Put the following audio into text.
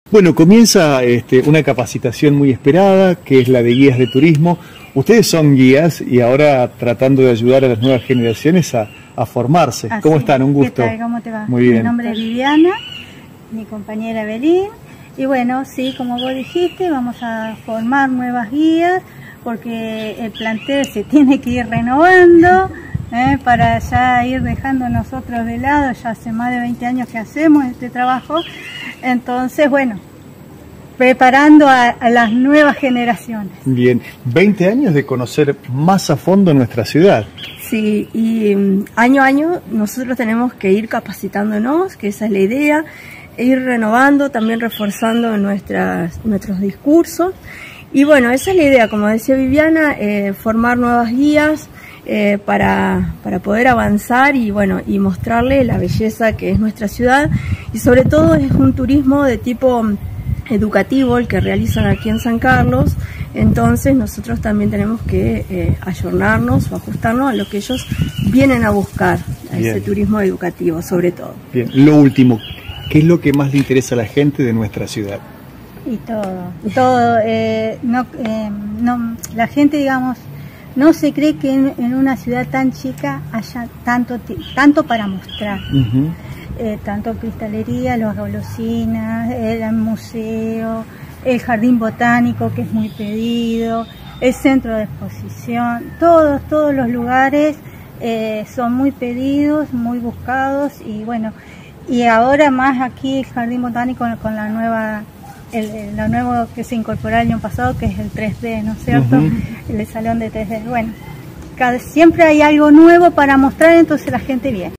Bueno, comienza una capacitación muy esperada, que es la de guías de turismo. Ustedes son guías y ahora tratando de ayudar a las nuevas generaciones a formarse. Así ¿Cómo están? Un gusto. ¿Qué tal? ¿Cómo te va? Muy bien. Mi nombre es Viviana, mi compañera Belín. Y bueno, sí, como vos dijiste, vamos a formar nuevas guías porque el plantel se tiene que ir renovando para ya ir dejando nosotros de lado. Ya hace más de 20 años que hacemos este trabajo. Entonces, bueno, preparando a las nuevas generaciones. Bien, 20 años de conocer más a fondo nuestra ciudad. Sí, y año a año nosotros tenemos que ir capacitándonos, que esa es la idea, e ir renovando, también reforzando nuestros discursos. Y bueno, esa es la idea, como decía Viviana, formar nuevas guías para poder avanzar y bueno, y mostrarle la belleza que es nuestra ciudad. Y sobre todo es un turismo de tipo educativo el que realizan aquí en San Carlos. Entonces nosotros también tenemos que ayornarnos o ajustarnos a lo que ellos vienen a buscar, a Bien. ese turismo educativo sobre todo. Bien, lo último, ¿qué es lo que más le interesa a la gente de nuestra ciudad? Y todo. La gente, digamos, no se cree que en una ciudad tan chica haya tanto para mostrar. Tanto cristalería, las golosinas, el museo, el jardín botánico que es muy pedido, el centro de exposición, todos los lugares son muy pedidos, muy buscados y bueno, y ahora más aquí el jardín botánico con la nueva, lo nuevo que se incorporó el año pasado, que es el 3D, ¿no es cierto? El salón de 3D. Bueno, siempre hay algo nuevo para mostrar, entonces la gente viene.